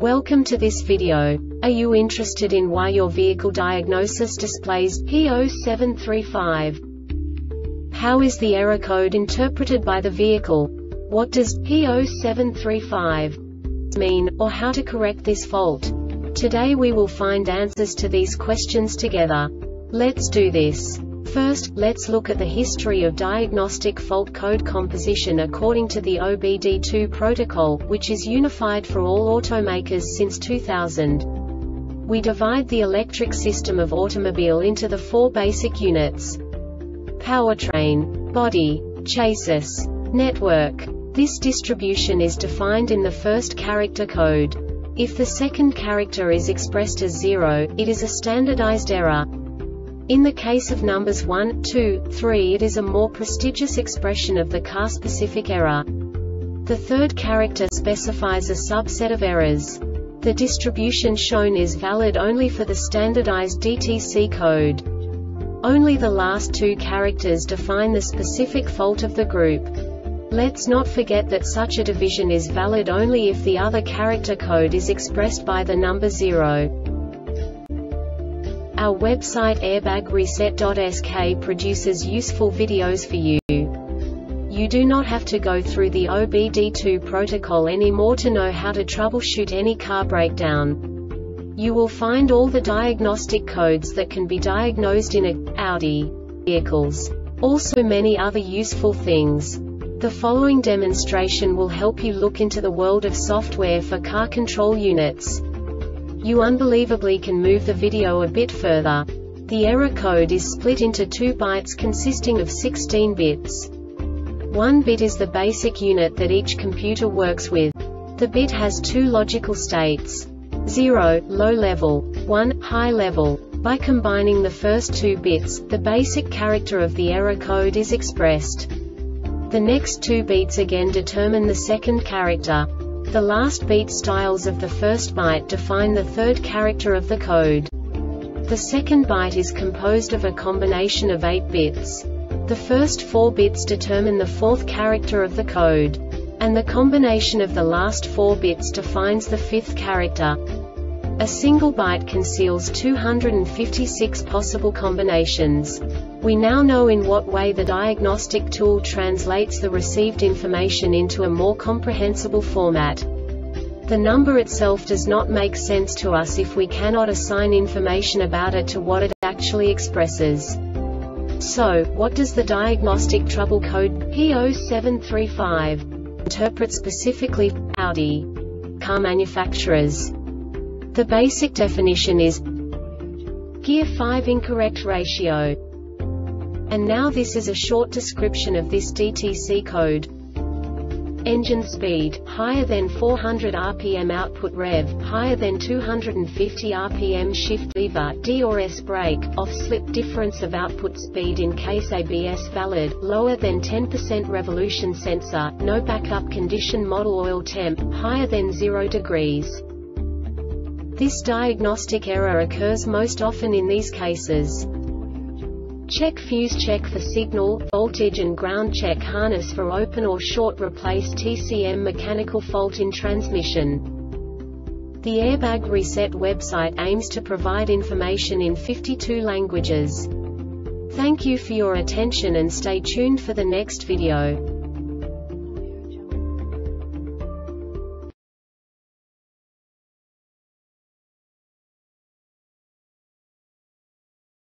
Welcome to this video. Are you interested in why your vehicle diagnosis displays P0735? How is the error code interpreted by the vehicle? What does P0735 mean, or how to correct this fault? Today we will find answers to these questions together. Let's do this. First, let's look at the history of diagnostic fault code composition according to the OBD2 protocol, which is unified for all automakers since 2000. We divide the electric system of automobile into the four basic units: powertrain, body, chassis, network. This distribution is defined in the first character code. If the second character is expressed as 0, it is a standardized error. In the case of numbers 1, 2, 3, it is a more prestigious expression of the car-specific error. The third character specifies a subset of errors. The distribution shown is valid only for the standardized DTC code. Only the last two characters define the specific fault of the group. Let's not forget that such a division is valid only if the other character code is expressed by the number 0. Our website airbagreset.sk produces useful videos for you. You do not have to go through the OBD2 protocol anymore to know how to troubleshoot any car breakdown. You will find all the diagnostic codes that can be diagnosed in Audi vehicles. Also many other useful things. The following demonstration will help you look into the world of software for car control units. You unbelievably can move the video a bit further. The error code is split into 2 bytes consisting of 16 bits. 1 bit is the basic unit that each computer works with. The bit has 2 logical states: 0, low level, 1, high level. By combining the first 2 bits, the basic character of the error code is expressed. The next 2 beats again determine the second character. The last beat styles of the first byte define the third character of the code. The second byte is composed of a combination of 8 bits. The first 4 bits determine the fourth character of the code. And the combination of the last 4 bits defines the fifth character. A single byte conceals 256 possible combinations. We now know in what way the diagnostic tool translates the received information into a more comprehensible format. The number itself does not make sense to us if we cannot assign information about it to what it actually expresses. So, what does the diagnostic trouble code P0735 interpret specifically for Audi car manufacturers? The basic definition is gear 5 incorrect ratio. And now this is a short description of this DTC code. Engine speed, higher than 400 rpm output rev, higher than 250 rpm shift lever D or S brake, off slip difference of output speed in case ABS valid, lower than 10% revolution sensor, no backup condition model oil temp, higher than 0 degrees. This diagnostic error occurs most often in these cases: check fuse, check for signal, voltage and ground, check harness for open or short, replace TCM, mechanical fault in transmission. The Airbag Reset website aims to provide information in 52 languages. Thank you for your attention and stay tuned for the next video.